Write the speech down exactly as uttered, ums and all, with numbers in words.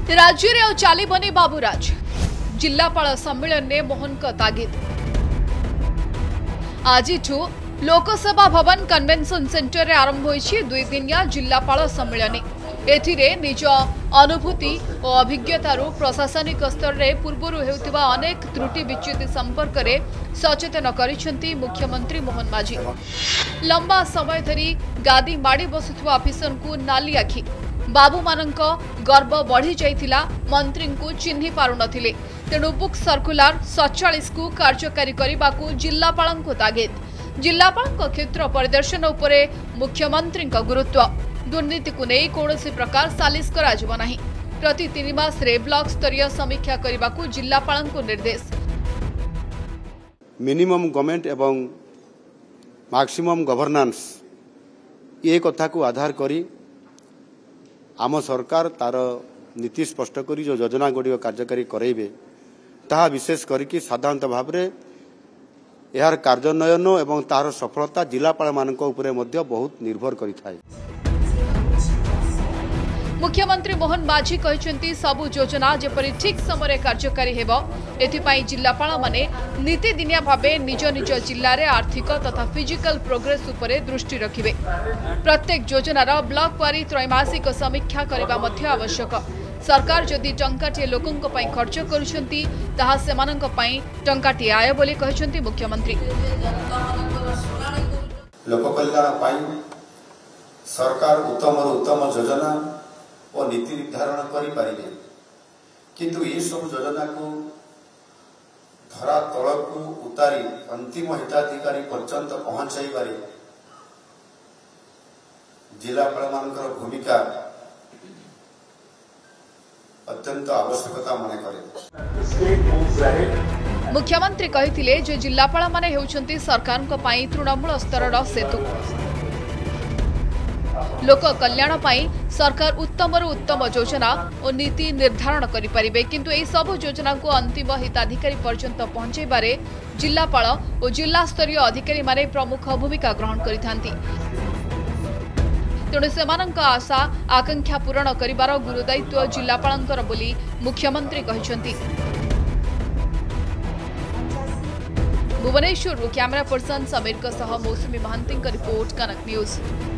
राज्य में चलबनी बाबूराज जिलापाल सम्मेलन में मोहन का तागिद। आज लोकसेवा भवन कन्वेंशन सेंटर में आरंभ होइछि दुई दिनिया जिलापाल सम्मेलन। एथिरे निज अनुभूति और अभिज्ञतारू प्रशासनिक स्तर में पूर्व हेउथिबा अनेक त्रुटि विच्युति संपर्क में सचेतन करिसेंती मुख्यमंत्री मोहन माझी। लंबा समय धरी गादी माड़ी बसुथुवा अफिसर को नाली आखि बाबू मानक गर्व बढ़ी जाइथिला मंत्री को चिन्हि पारु नथिले। तेणु बुक सर्कुलर सैंतालीस को कार्यकारी करने को जिलापाल को तागिद। जिलापाल क्षेत्र परिदर्शन उपरे मुख्यमंत्री गुरुत्व। दुर्नीति को नहीं कौनसी प्रकार सालिश करा नहीं। प्रति तीन मास रे ब्लॉक स्तरीय समीक्षा करने को जिलापाल को निर्देश। मिनिमम गवर्नमेंट एवं मैक्सिमम गवर्नेंस ये कथा को आधार करी आम सरकार तार नीति स्पष्ट करी जो योजना गुड़िक कार्यकारी करेबे ताहा विशेष करिकी साधारणतः भाव में यार कार्यान्वयन एवं तार सफलता जिलापाल मानक उपरे मध्य बहुत निर्भर करिथाय। मुख्यमंत्री मोहन माझी कहते सबु योजना जेपरी ठीक समय कार्यकारी हेब एथिपाई जिलापाल माने नीतिदिनिया भावे निज निज जिले में आर्थिक तथा फिजिकल प्रोग्रेस उपरे दृष्टि रखिबे। प्रत्येक योजनार ब्लॉक वारी त्रैमासिक समीक्षा करबा मध्य आवश्यक। सरकार जदि टंकाटे लोकंक पई खर्च करुछंती ताहा सेमानंक पई टंकाटे आय बोली कहछंती मुख्यमंत्री। लोक कल्याण पई सरकार उत्तम उत्तम योजना और नीति निर्धारण करि पारिबे, किंतु ये सब योजना को धरा तल को उतारी अंतिम हिताधिकारी पर्यंत पहुंचाई पारे जिलापाल मानकर भूमिका अत्यंत आवश्यकता मन करे। मुख्यमंत्री कहिथिले जे जिलापाल माने हेउछंती सरकारक पई तृणमूल स्तरर सेतु। लोक कल्याण पाई सरकार उत्तम उत्तम योजना और नीति निर्धारण करि परिबे, किंतु एई सब योजना को अंतिम हिताधिकारी पर्यंत पहुंचाइबारे जिलापाल और जिला स्तरीय अधिकारी माने प्रमुख भूमिका ग्रहण करिथांती। तेणु सेमानंक आशा आकांक्षा पूरण करिबार गुरुदायित्व जिलापालंकर बोली मुख्यमंत्री कहिसंती। भुवनेश्वर कैमरा पर्सन समीर सह मौसुमी महांती रिपोर्ट कनक न्यूज।